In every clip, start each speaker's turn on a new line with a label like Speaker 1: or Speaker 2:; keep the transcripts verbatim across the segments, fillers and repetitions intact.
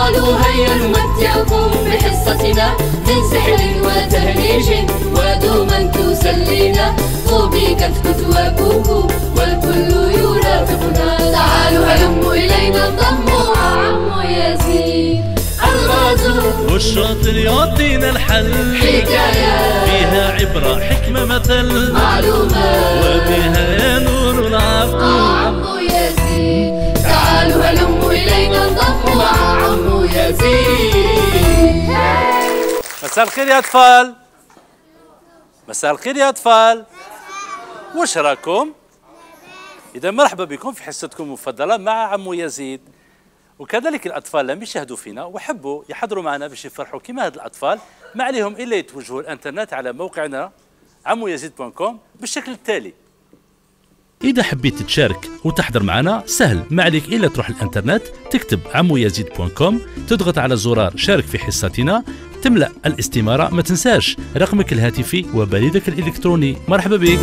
Speaker 1: قالوا هيا نمتعكم بحصتنا من سحر وتهريج ودوما تسلينا، طوبي كتكت وكوكو والكل يرافقنا. تعالوا هلموا إلينا انضموا مع عمو يزيد الغازو،
Speaker 2: والشاطر يعطينا الحل،
Speaker 1: حكايات
Speaker 2: فيها عبرة حكمة مثل،
Speaker 1: معلومات
Speaker 2: وبها نور العقل
Speaker 1: مع عمو يزيد. تعالوا هلموا إلينا انضموا مع عمو يزيد.
Speaker 3: مساء الخير يا أطفال. مساء الخير يا أطفال. وش راكم؟ إذا مرحبا بكم في حصتكم المفضلة مع عمو يزيد. وكذلك الأطفال لم يشاهدوا فينا وحبوا يحضروا معنا باش يفرحوا كما هاد الأطفال، ما عليهم إلا يتوجهوا الإنترنت على موقعنا عمو يزيد دوت كوم بالشكل التالي.
Speaker 2: إذا حبيت تشارك وتحضر معنا سهل، ما عليك إلا تروح الإنترنت تكتب عمو يزيد دوت كوم، تضغط على زرار شارك في حصتنا، تملأ الاستمارة، ما تنساش رقمك الهاتفي وبريدك الإلكتروني. مرحبا بك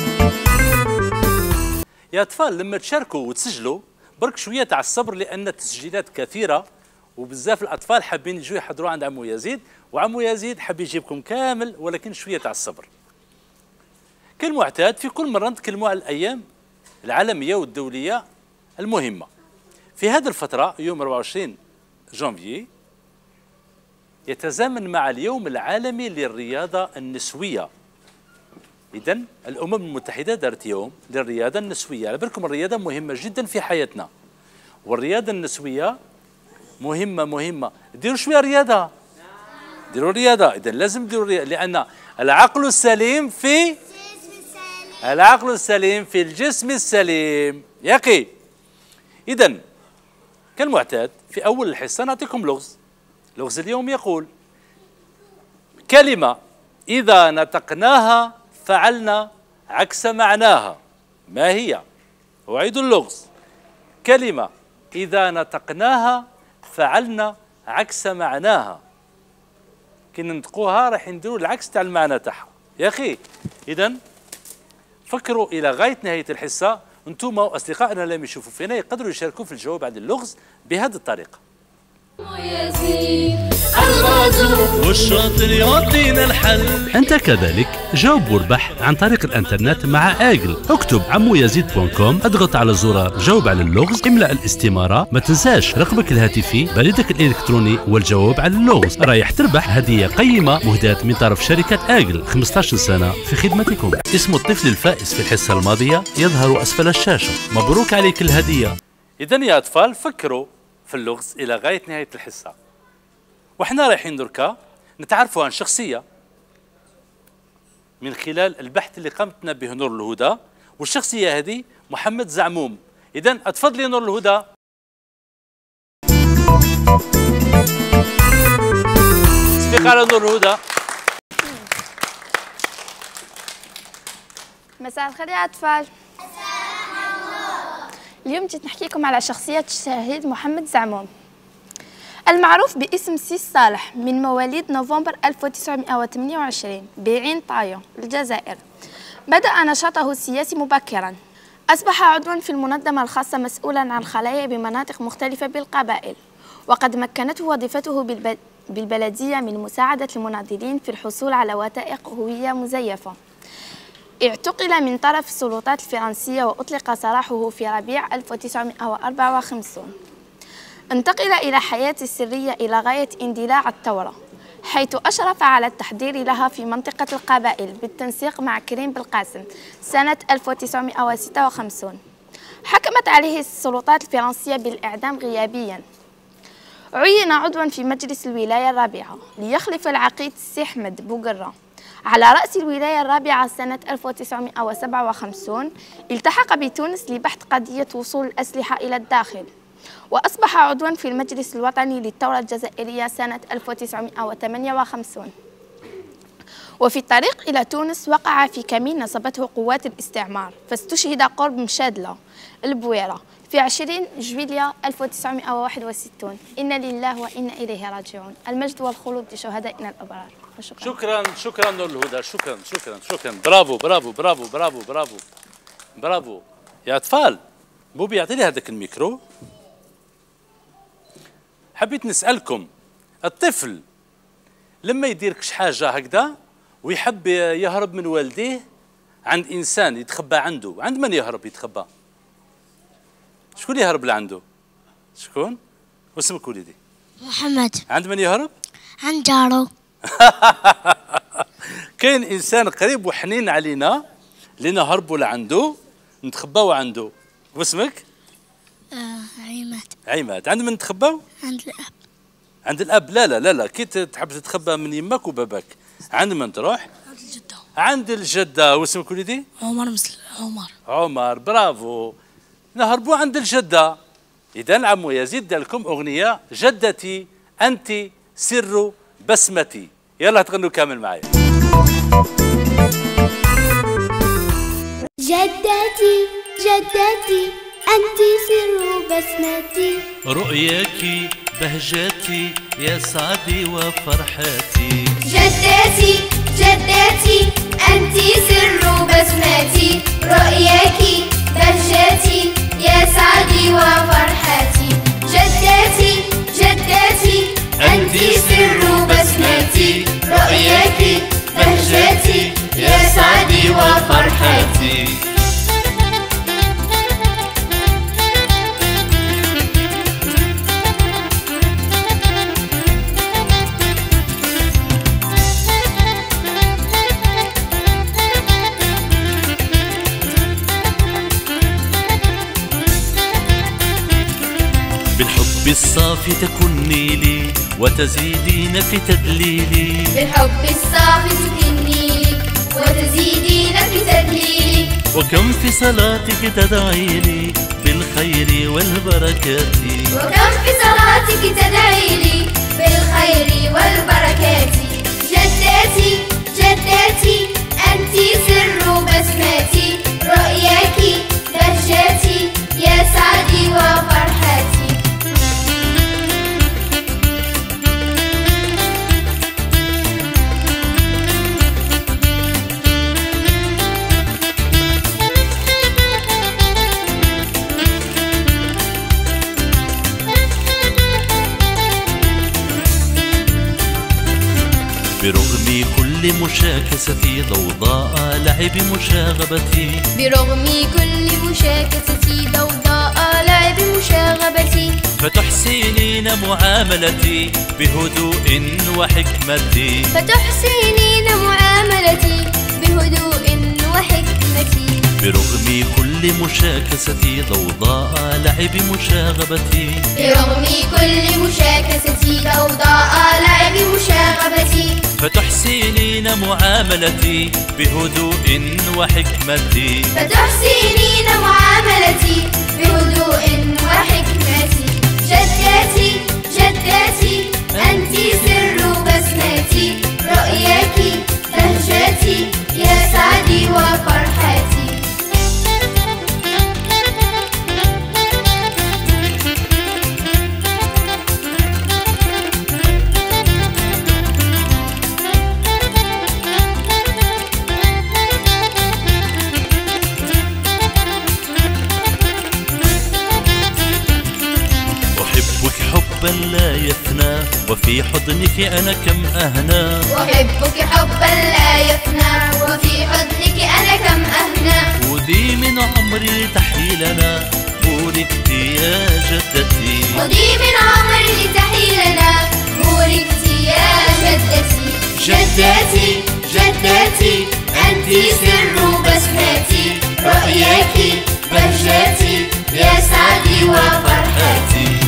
Speaker 3: يا أطفال. لما تشاركوا وتسجلوا برك شوية تاع الصبر، لأن التسجيلات كثيرة وبزاف الأطفال حابين يجوا يحضروا عند عمو يزيد، وعمو يزيد حاب يجيبكم كامل، ولكن شوية تاع الصبر. كالمعتاد في كل مرة نتكلموا على الأيام العالمية والدولية المهمة. في هذه الفترة يوم أربعة وعشرين جانفي يتزامن مع اليوم العالمي للرياضة النسوية. إذن الأمم المتحدة دارت يوم للرياضة النسوية. على بالكم الرياضة مهمة جدا في حياتنا، والرياضة النسوية مهمة مهمة. ديروا شوية رياضة، ديروا رياضة. إذن لازم ديروا رياضة، لأن العقل السليم في العقل السليم في الجسم السليم يا أخي. إذن كالمعتاد في أول الحصة نعطيكم لغز. لغز اليوم يقول: كلمة إذا نطقناها فعلنا عكس معناها، ما هي؟ أعيد اللغز. كلمة إذا نطقناها فعلنا عكس معناها، كي ننطقوها راح نديروا العكس تاع المعنى تاعها يا أخي. إذن فكروا إلى غاية نهاية الحصة. أنتم وأصدقائنا لم يشوفوا فينا يقدروا يشاركوا في الجواب عن اللغز بهذه الطريقة.
Speaker 2: والشاطر يعطينا الحل. أنت كذلك جاوب واربح عن طريق الإنترنت مع آجل. اكتب عمو يزيد دوت كوم، اضغط على زرار جاوب على اللغز، املأ الاستمارة، ما تنساش رقمك الهاتفي، بريدك الإلكتروني والجواب على اللغز. رايح تربح هدية قيمة مهداة من طرف شركة آجل، خمسة عشر سنة في خدمتكم. اسم الطفل الفائز في الحصة الماضية يظهر أسفل الشاشة. مبروك عليك الهدية.
Speaker 3: إذن يا أطفال فكروا في اللغز إلى غاية نهاية الحصة، وإحنا رايحين دركا نتعرفوا عن شخصية من خلال البحث اللي قامت به نور الهدى، والشخصية هذه محمد زعموم. إذن أتفضلي نور الهدى. سبيق على نور الهدى.
Speaker 4: مساء الخير يا أطفال. اليوم جيت نحكي لكم على شخصية الشهيد محمد زعموم، المعروف باسم سيس صالح، من مواليد نوفمبر ألف وتسعمائة وثمانية وعشرين بعين طايون الجزائر. بدأ نشاطه السياسي مبكرا، أصبح عضوا في المنظمة الخاصة مسؤولا عن خلايا بمناطق مختلفة بالقبائل، وقد مكنته وظيفته بالبلدية من مساعدة المناضلين في الحصول على وثائق هوية مزيفة. اعتقل من طرف السلطات الفرنسية وأطلق سراحه في ربيع ألف وتسعمائة وأربعة وخمسين. انتقل إلى حياة السرية إلى غاية اندلاع الثورة، حيث أشرف على التحضير لها في منطقة القبائل بالتنسيق مع كريم بالقاسم سنة ألف وتسعمائة وستة وخمسين. حكمت عليه السلطات الفرنسية بالإعدام غيابيا. عين عضوا في مجلس الولاية الرابعة ليخلف العقيد السي أحمد بوقرة على رأس الولاية الرابعة سنة ألف وتسعمائة وسبعة وخمسين. التحق بتونس لبحث قضية وصول الأسلحة إلى الداخل، وأصبح عضوا في المجلس الوطني للثورة الجزائرية سنة ألف وتسعمائة وثمانية وخمسين. وفي الطريق إلى تونس وقع في كمين نصبته قوات الاستعمار، فاستشهد قرب مشادلة البويرة في عشرين جويلية ألف وتسعمائة وواحد وستين. إنا لله وإنا إليه راجعون. المجد والخلود لشهدائنا الأبرار. شكرا
Speaker 3: شكرا شكرا نور الهدى. شكرا شكرا شكرا. برافو برافو برافو برافو برافو برافو يا أطفال. بوبي يعطي لي هذاك الميكرو. حبيت نسألكم، الطفل لما يدير كش حاجة هكذا ويحب يهرب من والديه عند إنسان يتخبى عنده، عند من يهرب يتخبى؟ شكون يهرب لعنده؟ شكون؟ واسمك وليدي؟
Speaker 5: محمد.
Speaker 3: عند من يهرب؟
Speaker 5: عند جارو.
Speaker 3: كاين إنسان قريب وحنين علينا اللي نهربوا لعنده نتخباو عنده، واسمك؟
Speaker 5: آه عماد.
Speaker 3: عماد. عند من نتخباو؟
Speaker 5: عند الأب.
Speaker 3: عند الأب؟ لا لا لا لا، كي تحب تتخبى من يماك وباباك عند من تروح؟
Speaker 5: عند الجدة.
Speaker 3: عند الجدة. واسمك وليدي؟
Speaker 5: عمر مسل عمر.
Speaker 3: عمر، برافو. نهربوا عند الجدة. إذا عمو يزيد دار لكم أغنية جدتي أنت سر بسمتي، يلا تغنوا كامل معايا.
Speaker 6: جدتي جدتي أنت سر بسمتي،
Speaker 2: رؤياك بهجتي يا سعدي وفرحتي.
Speaker 6: جدتي جدتي أنت سر بسمتي، رؤياك بهجتي يا سعدي وفرحتي. جدتي جدتي أنت سر بسمتي، رؤياك بهجتي يا سعدي وفرحتي.
Speaker 2: بالحب الصافي تكني لي وتزيدين في تدليلي.
Speaker 6: بالحب الصافي تكني لي وتزيدين في تدليلي.
Speaker 2: وكم في صلاتك تدعي لي بالخير والبركات.
Speaker 6: وكم في صلاتك تدعي لي بالخير والبركات. جدتي جدتي أنت سر بسمتي، رؤياك بهجتي يا سعدي وفرحتي.
Speaker 2: برغم كل مشاكستي ضوضاء لعب مشاغبتي.
Speaker 6: برغم كل مشاكستي ضوضاء لعب مشاغبتي.
Speaker 2: فتحسنين معاملتي بهدوء وحكمتي.
Speaker 6: فتحسنين معاملتي بهدوء وحكمتي.
Speaker 2: برغم كل مشاكستي ضوضاء لعب مشاغبتي.
Speaker 6: برغم كل مشاكستي ضوضاء لعب مشاغبتي.
Speaker 2: فتحسنين معاملتي بهدوء وحكمتي.
Speaker 6: فتحسنين معاملتي بهدوء وحكمتي. جدتي جدتي أنت سر بسمتي، رؤياك بهجتي يا سعدي وفرحتي.
Speaker 2: حبا لا يفنى وفي حضنك أنا كم أهنى.
Speaker 6: أحبك حبا لا يفنى وفي حضنك أنا كم أهنى.
Speaker 2: ودي من عمري تحيلنا بوركت يا جدتي.
Speaker 6: ودي من عمري تحيلنا بوركت يا جدتي. جدتي جدتي أنت سر بسمتي، رؤياك بهجتي يا سعدي وفرحتي.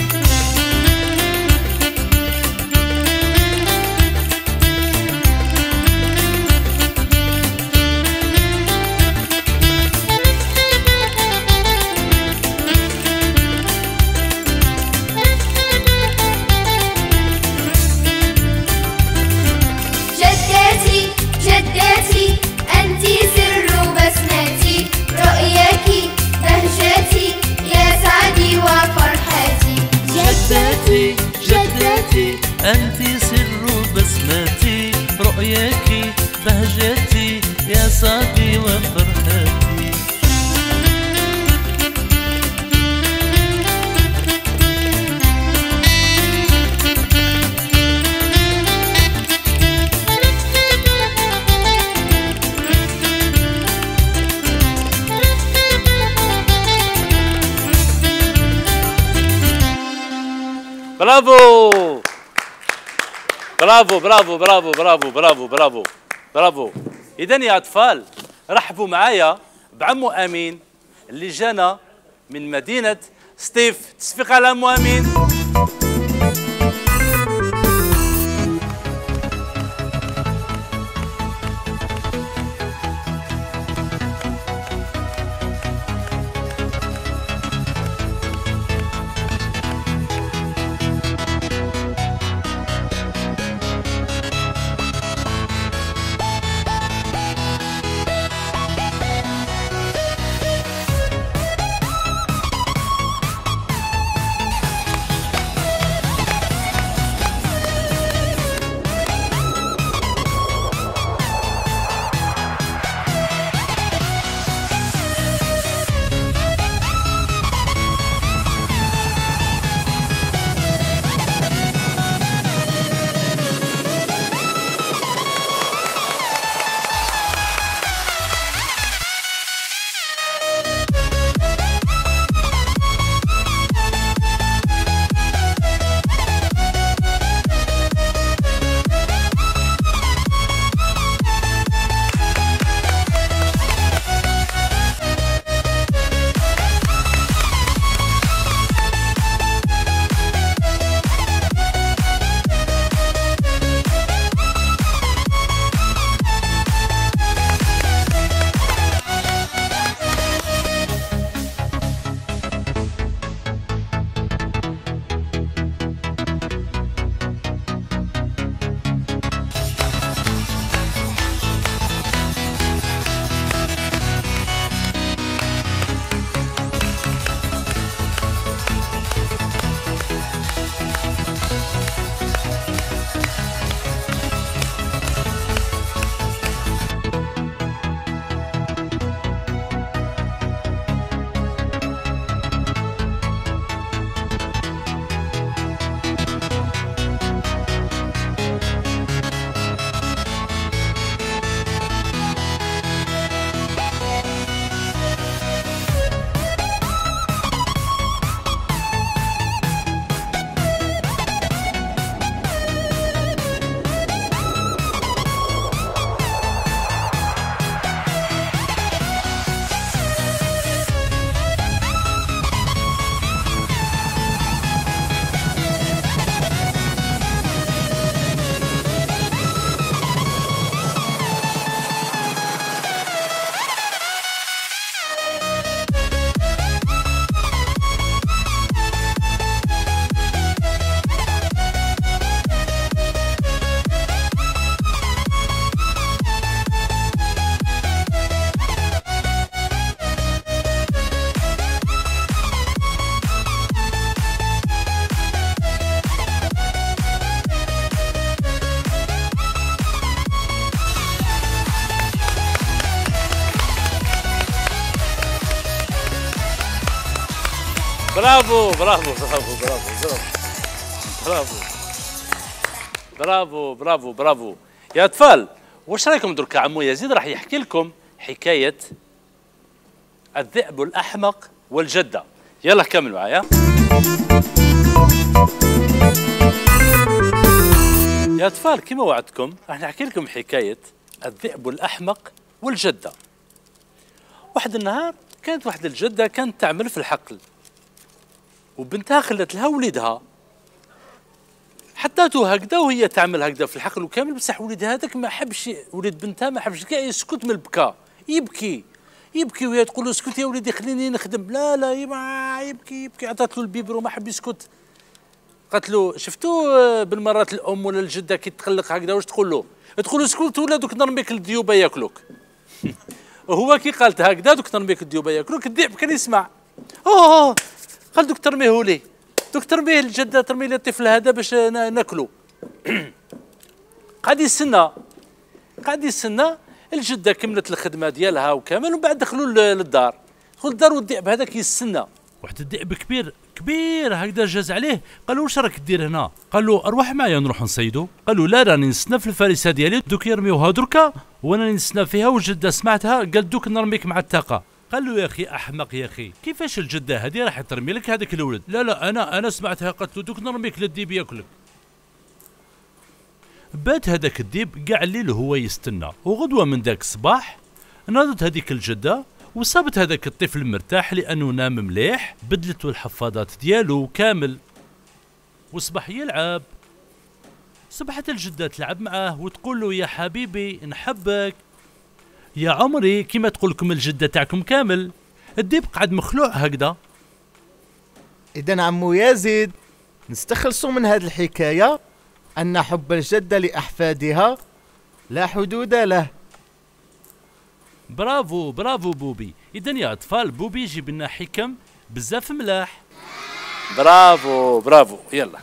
Speaker 6: جدتي أنت سر بسمتي، رؤياك بهجتي يا سعدي وفرحتي.
Speaker 2: جدتي جدتي أنت سر بسمتي، رؤياك بهجتي يا سعدي وفرحتي.
Speaker 3: برافو برافو برافو برافو برافو برافو برافو برافو. إذا يا أطفال رحبوا معايا بعمو أمين اللي جانا من مدينة سطيف. تصفيق على عمو أمين. برافو برافو برافو برافو برافو برافو برافو برافو يا اطفال. واش رايكم دركا عمو يزيد راح يحكي لكم حكايه الذئب الاحمق والجده. يلا كمل معايا يا اطفال. كما وعدتكم راح نحكي لكم حكايه الذئب الاحمق والجده. واحد النهار كانت واحد الجده كانت تعمل في الحقل، وبنتها خلت لها وليدها، حطاتو هكذا وهي تعمل هكذا في الحقل وكامل، بصح وليد هذاك ما حبش، وليد بنتها ما حبش كاع يسكت من البكاء، يبكي يبكي وهي تقول له اسكت يا وليدي خليني نخدم، لا لا يبكي يبكي. عطات له البيبرو ما حب يسكت. قالت له شفتوا بالمرات الام ولا الجده كي تقلق هكذا واش تقول له؟ تقول له اسكت ولا دوك نرميك الديوبه ياكلوك. وهو كي قالت هكذا دوك نرميك الديوبه ياكلوك، الذئب كان يسمع. اوه قال دوك ترميه لي، دوك ترميه الجده، ترمي لي الطفل هذا باش ناكلو. قاعد يستنى قاعد يستنى الجده كملت الخدمه ديالها وكامل، ومن بعد دخلوا للدار. دخل الدار والذئب هذاك يستنى.
Speaker 2: واحد الذئب كبير كبير هكذا جاز عليه، قال له واش راك دير هنا؟ قال له اروح معايا نروح نصيدو. قال له لا راني نستنى في الفريسه ديالي، دوك يرميوها دركا وانا نستنى فيها، والجده سمعتها قال دوك نرميك مع التاقه. قال له يا اخي احمق يا اخي، كيفاش الجده هذه راح ترمي لك هذاك الولد؟ لا لا انا انا سمعتها قالت له دوك نرميك للديب ياكلك. بات هذاك الديب كاع الليل هو يستنى، وغدوه من ذاك الصباح ناضت هذيك الجده وصابت هذاك الطفل مرتاح لانه نام مليح، بدلته الحفاضات ديالو كامل وصبح يلعب. صبحت الجده تلعب معاه وتقول له يا حبيبي نحبك يا عمري كيما تقول لكم الجده تاعكم كامل. الديب قعد مخلوع هكذا.
Speaker 7: إذا عمو يزيد نستخلصوا من هذه الحكاية أن حب الجدة لأحفادها لا حدود له.
Speaker 2: برافو برافو بوبي. إذا يا أطفال بوبي يجيب لنا حكم بزاف ملاح.
Speaker 3: برافو برافو. يلا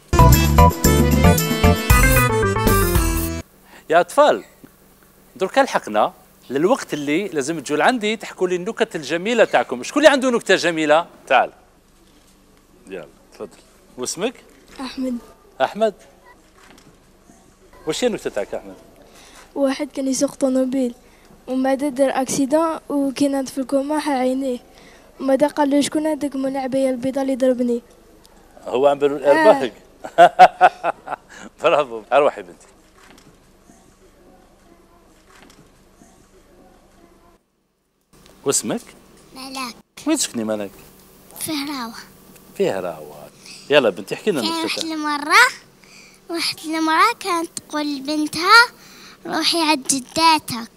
Speaker 3: يا أطفال دركا لحقنا للوقت اللي لازم تجوا لعندي تحكوا لي النكت الجميلة تاعكم. شكون اللي عنده نكتة جميلة؟ تعال يلا تفضل. واسمك؟
Speaker 8: أحمد.
Speaker 3: أحمد واش هي النكتة تاعك أحمد؟
Speaker 8: واحد كان يسوق طوموبيل ومن بعد دار اكسيدون وكي ناض في الكوما حا عينيه، ومن بعد قال له شكون هذاك من العباية البيضاء اللي ضربني؟
Speaker 3: هو عم بالارباحك. برافو. اروحي بنتي. واسمك؟
Speaker 5: ملاك.
Speaker 3: وين تسكني مالك؟
Speaker 5: في هراوة.
Speaker 3: في هراوة. يلا بنتي احكي لنا
Speaker 5: كان
Speaker 3: النكتة
Speaker 5: واحد
Speaker 3: تاعك.
Speaker 5: المرة واحد المرة كانت تقول لبنتها روحي عند جداتك،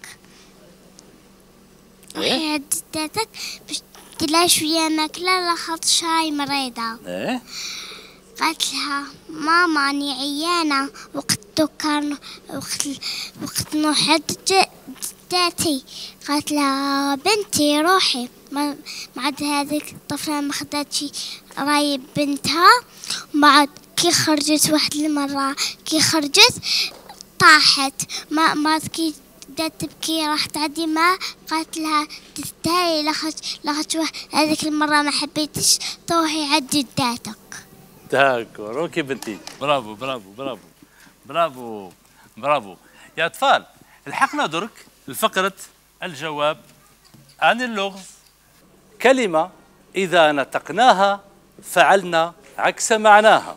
Speaker 5: روحي عند جداتك باش ديرلها شوية ماكلة لاخاطر شاي مريضة.
Speaker 3: ايه
Speaker 5: قالت لها ماما راني عيانة وقت كان وقت وقت نروح عند جداتي. قالت لها بنتي روحي. ما عاد هذيك الطفلة ما خداتش راي بنتها. بعد كي خرجت واحد المرة كي خرجت طاحت ما ما كي بدات تبكي راح تعدي ما قالت لها تستاهلي لاخاطش لاخاطش هذيك المرة ما حبيتش تروحي عند جداتك.
Speaker 3: داكور اوكي بنتي. برافو برافو برافو برافو برافو. يا اطفال الحقنا درك الفقرة الجواب عن اللغز. كلمة إذا نطقناها فعلنا عكس معناها.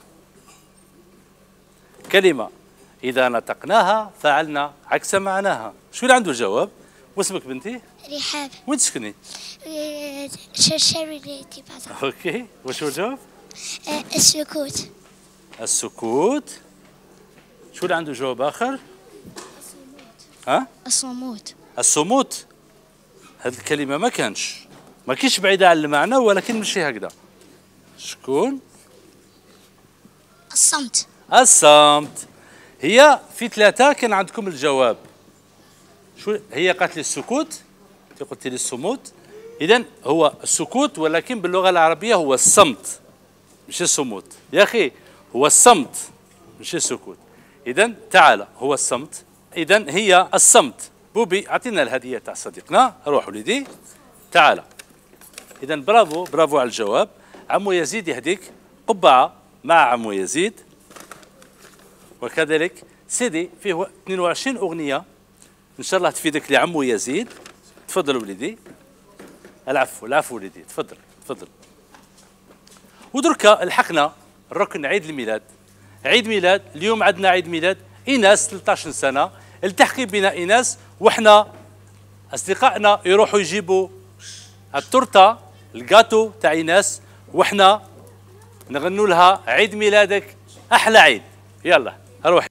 Speaker 3: كلمة إذا نطقناها فعلنا عكس معناها. شو اللي عنده الجواب؟ واسمك بنتي؟
Speaker 5: رحاب.
Speaker 3: وين تسكني؟
Speaker 5: شرشريتي بعد.
Speaker 3: اوكي وش هو الجواب؟
Speaker 5: السكوت.
Speaker 3: السكوت. شو اللي عنده جواب آخر؟ ها؟
Speaker 5: الصمود.
Speaker 3: الصمود. هذه الكلمة ما كانش ما كيش بعيدة عن المعنى ولكن ماشي هكذا. شكون؟
Speaker 5: الصمت.
Speaker 3: الصمت. هي في ثلاثة كان عندكم الجواب. شو هي؟ قالت لي السكوت، انت قلت لي الصمود. إذن هو السكوت ولكن باللغة العربية هو الصمت مش الصمود. يا أخي هو الصمت مش السكوت. إذن تعال هو الصمت. إذن هي الصمت. بوبي أعطينا الهدية تاع صديقنا. روح وليدي تعال. إذن برافو برافو على الجواب. عمو يزيد يهديك قبعة مع عمو يزيد، وكذلك سيدي فيه اثنين وعشرين أغنية إن شاء الله تفيدك لعمو يزيد. تفضل وليدي. العفو العفو وليدي تفضل تفضل. ودركا الحقنا الركن عيد الميلاد. عيد ميلاد اليوم عندنا عيد ميلاد إيناس ثلاثة عشر سنة. التحقي بنا إيناس وإحنا أصدقائنا يروحوا يجيبوا التورتة الجاتو تاع إيناس وإحنا نغنوا لها عيد ميلادك أحلى عيد. يلا أروح.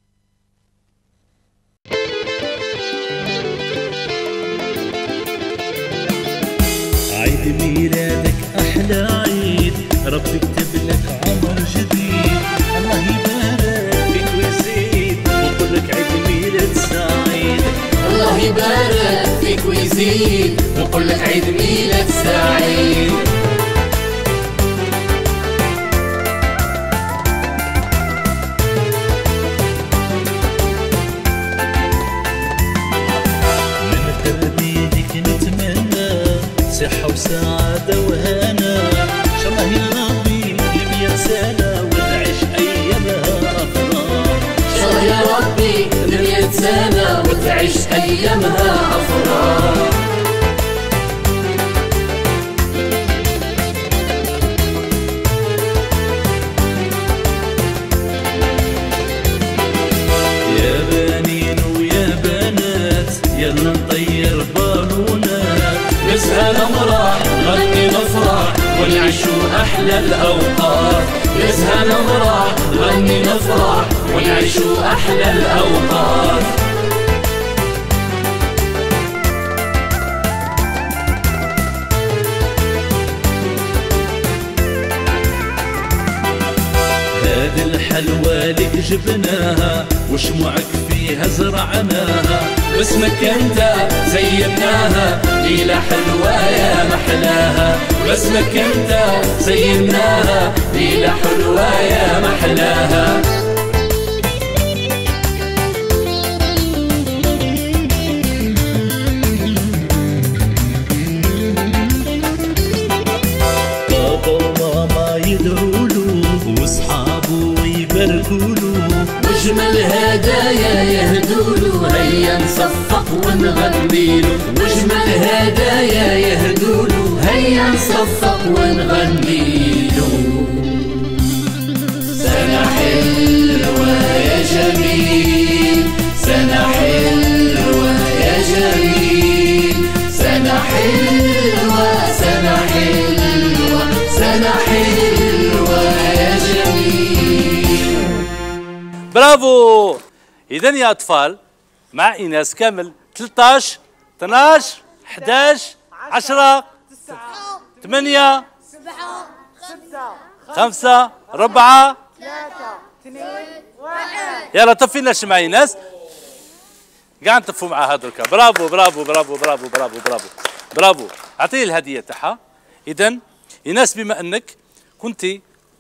Speaker 9: عيد ميلادك أحلى عيد، ربي يكتب لك عمر جديد. الله يبارك فيك ويزيد ويقول لك عيد ميلاد سعيد.
Speaker 1: الله يبارك فيك ويزيد ويقول لك عيد ميلاد سعيد.
Speaker 9: صحة وسعادة وهنا إن شاء الله يا ربي لمية سنة وتعيش أيامها أفراح.
Speaker 1: إن شاء الله يا ربي لمية سنة وتعيش أيامها أفراح. أحلى الأوقات نزهى نمرح نغني نفرح ونعيش أحلى الأوقات
Speaker 9: هذه الحلوى لك جبناها وشموعك فيها زرعناها
Speaker 1: باسمك انت زيناها ليلة حلوة يا محلاها باسمك انت زيناها ليلة حلوة يا محلاها
Speaker 9: بابا وماما يدعولو واصحابه يباركولو
Speaker 1: واجمل هدايا يهدولو هيا نصفق ونغنيلو واجمل هدايا يهدولو هيا نصفق ونغنيلو سنة حلوة يا جميل سنة حلوة يا جميل سنة حلوة سنة حلوة سنة حلوة يا جميل.
Speaker 3: برافو. إذا يا أطفال مع إيناس كامل ثلاثة عشر اثنا عشر أحد عشر عشرة ثمانية
Speaker 10: سبعة ستة
Speaker 3: خمسة أربعة
Speaker 10: ثلاثة اثنين واحد.
Speaker 3: يلا طفي لنا الشمعة إيناس. قاعد نطفوا مع هذوك. برافو برافو برافو برافو برافو برافو برافو. أعطيه الهدية تاعها. إذا إيناس بما أنك كنتي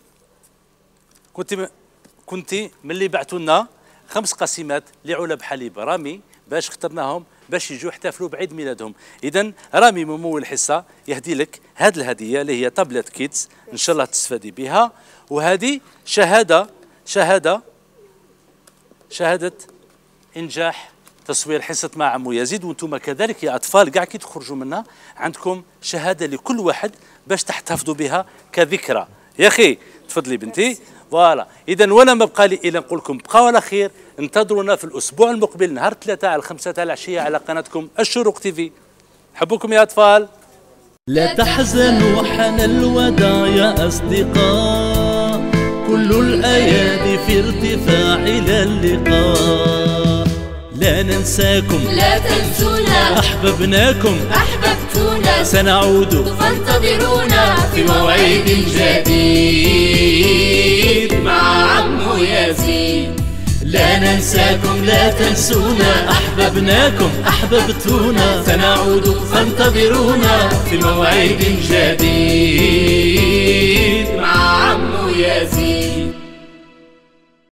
Speaker 3: كنتي كنتي من اللي بعثوا لنا خمس قسيمات لعلب حليب رامي باش اخترناهم باش يجوا يحتفلوا بعيد ميلادهم. اذا رامي ممول الحصه يهدي لك هذه الهديه اللي هي تابلت كيدز ان شاء الله تستفادي بها وهذه شهاده شهاده شهاده انجاح تصوير حصه مع عمو يزيد وانتم كذلك يا اطفال كاع كي تخرجوا منها عندكم شهاده لكل واحد باش تحتفظوا بها كذكرى. يا اخي تفضلي بنتي. فوالا اذا وانا ما بقى لي الا نقول لكم بقاو على خير انتظرونا في الاسبوع المقبل نهار ثلاثة على الخمسة تاع العشيه على قناتكم الشروق تيفي. حبكم يا اطفال.
Speaker 9: لا تحزنوا حان الوداع يا اصدقاء كل الايادي في ارتفاع الى اللقاء لا ننساكم
Speaker 6: لا تنسونا
Speaker 9: احببناكم
Speaker 6: أحببتونا
Speaker 9: سنعود
Speaker 6: فانتظرونا في موعد جديد مع عمو يزيد.
Speaker 9: لا ننساكم لا تنسونا أحببناكم أحببتونا
Speaker 1: سنعود فانتظرونا في موعد جديد.